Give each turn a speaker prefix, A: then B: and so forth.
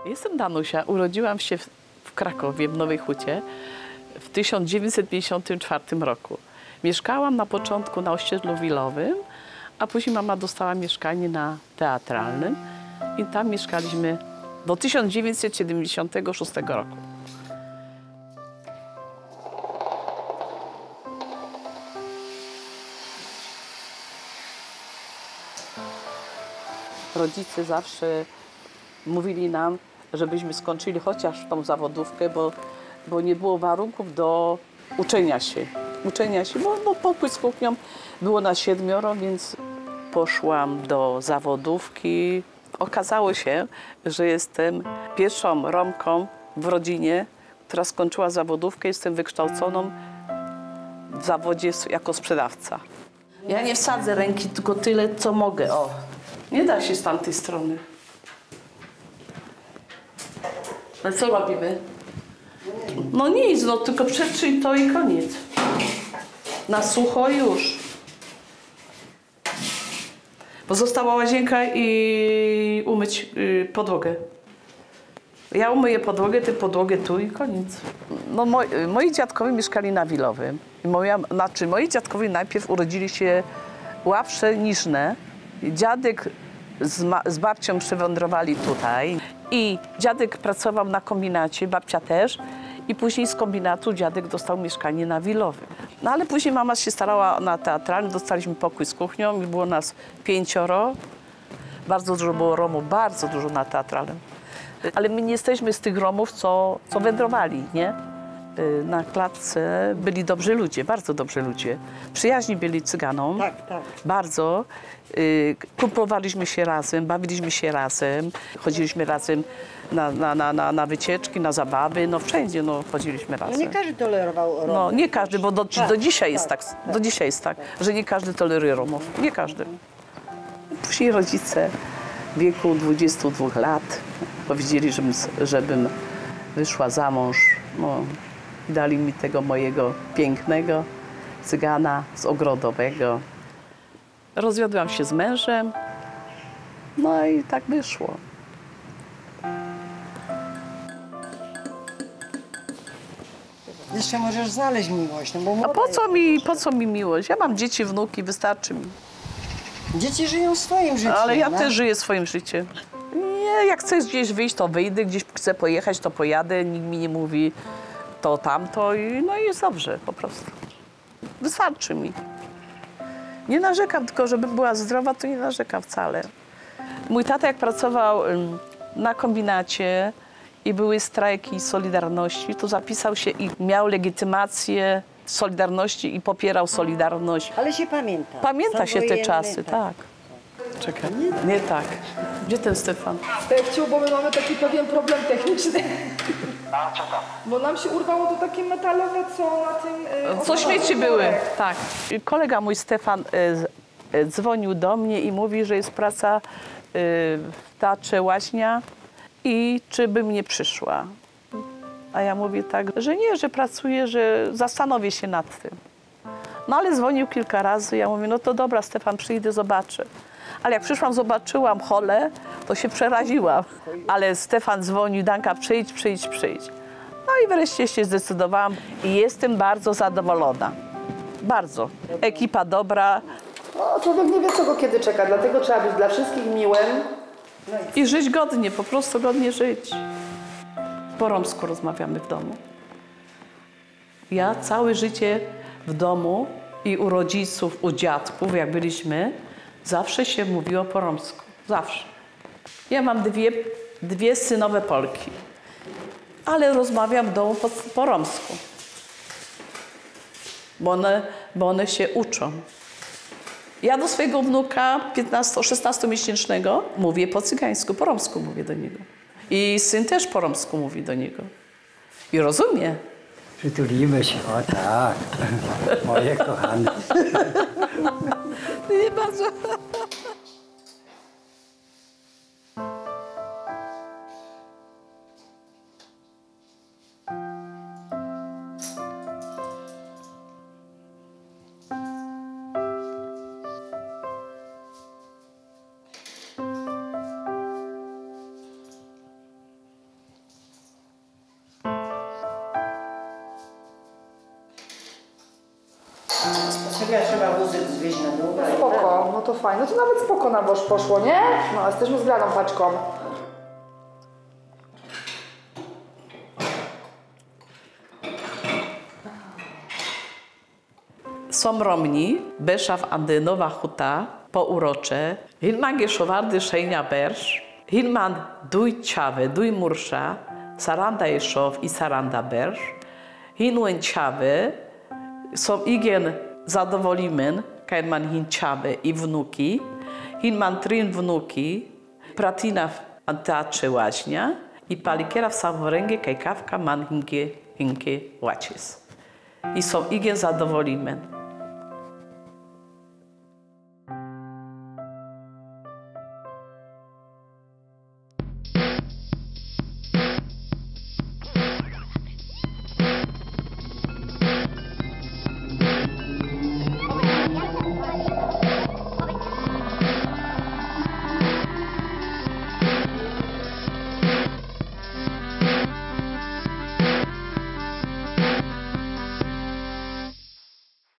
A: Jestem Danusia, urodziłam się w Krakowie, w Nowej Hucie w 1954 roku. Mieszkałam na początku na osiedlu Wilowym, a później mama dostała mieszkanie na Teatralnym i tam mieszkaliśmy do 1976 roku. Rodzice zawsze mówili nam, żebyśmy skończyli chociaż tą zawodówkę, bo nie było warunków do uczenia się. Bo pokój z kuchnią było na 7, więc poszłam do zawodówki. Okazało się, że jestem pierwszą Romką w rodzinie, która skończyła zawodówkę. Jestem wykształconą w zawodzie jako sprzedawca. Ja nie wsadzę ręki, tylko tyle, co mogę. O, nie da się z tamtej strony. Ale co robimy? No nic, no tylko przetrzyj to i koniec. Na sucho już. Bo została łazienka i umyć podłogę. Ja umyję podłogę, ty podłogę tu i koniec. No moi dziadkowie mieszkali na Wilowym. Moi dziadkowie najpierw urodzili się Łapsze-Niżne. Dziadek z babcią przywędrowali tutaj i dziadek pracował na kombinacie, babcia też. I później z kombinatu dziadek dostał mieszkanie na Wilowym. No ale później mama się starała na Teatralnym, dostaliśmy pokój z kuchnią i było nas 5. Bardzo dużo było Romów, bardzo dużo na Teatralnym. Ale my nie jesteśmy z tych Romów, co wędrowali, nie? Na klatce byli dobrzy ludzie, bardzo dobrzy ludzie. Przyjaźni byli Cyganom,
B: tak.
A: bardzo. Kupowaliśmy się razem, bawiliśmy się razem, chodziliśmy razem na wycieczki, na zabawy, no wszędzie chodziliśmy razem.
B: No nie każdy tolerował Romów.
A: No nie każdy, bo do dzisiaj jest tak, do dzisiaj jest tak, że nie każdy toleruje Romów, nie każdy. Później rodzice w wieku 22 lat powiedzieli, żebym wyszła za mąż. No, dali mi tego mojego pięknego Cygana z ogrodowego. Rozwiodłam się z mężem, no i tak wyszło.
B: Jeszcze możesz znaleźć miłość, no bo
A: A po co mi miłość? Ja mam dzieci, wnuki, wystarczy mi.
B: Dzieci żyją swoim życiem.
A: Ale ja też żyję swoim życiem. Nie, jak chcę gdzieś wyjść, to wyjdę, gdzieś chcę pojechać, to pojadę, nikt mi nie mówi to, tamto i jest dobrze po prostu. Wystarczy mi. Nie narzekam, tylko żebym była zdrowa, to nie narzekam wcale. Mój tata jak pracował na kombinacie i były strajki Solidarności, to zapisał się i miał legitymację Solidarności i popierał Solidarność.
B: Ale się pamięta.
A: Pamięta się te czasy, tak. Czekaj, nie tak. Gdzie ten Stefan?
C: Stefciu, bo my mamy taki pewien problem techniczny. Bo nam się urwało to takie metalowe, co na tym...
A: Co śmieci były, tak. Kolega mój Stefan dzwonił do mnie i mówi, że jest praca w Teatrze Łaźnia i czy bym nie przyszła. A ja mówię tak, że nie, że pracuję, że zastanowię się nad tym. No ale dzwonił kilka razy, ja mówię, no to dobra, Stefan, przyjdę, zobaczę. Ale jak przyszłam, zobaczyłam holę, to się przeraziłam. Ale Stefan dzwonił, Danka, przyjdź. No i wreszcie się zdecydowałam i jestem bardzo zadowolona. Bardzo. Ekipa dobra.
C: No, człowiek nie wie, co go kiedy czeka, dlatego trzeba być dla wszystkich miłym.
A: I żyć godnie, po prostu godnie żyć. Po romsku rozmawiamy w domu. Ja całe życie w domu i u rodziców, u dziadków, jak byliśmy, zawsze się mówiło po romsku. Zawsze. Ja mam dwie synowe Polki, ale rozmawiam w domu po romsku. Bo one się uczą. Ja do swojego wnuka 16-miesięcznego mówię po cygańsku, po romsku mówię do niego. I syn też po romsku mówi do niego. I rozumie.
D: Przytulimy się, o tak, moje kochane.
A: Nie bardzo.
B: Muzyka trzeba muzyk zwieźć na dół.
C: Spoko, no to fajnie. No to nawet spoko na boż poszło, nie? No, jesteśmy zgraną paczką.
A: Są Romni, Beszaw Andynowa Huta, pourocze, Hilman Geszowardy Szejnia Bersz, Hilman Duj Ciawe, Duj Mursza, Saranda Jeszow i Saranda Bersz, Hinuen Ciawe, są igen zadowolimen, Kainman Hin Ciawe i wnuki, Hinman Trin wnuki, Pratina w Teatrze Łaźnia i Palikiera w Samoręgie Kajkawka man hinkie łacis. I są igen zadowolimen.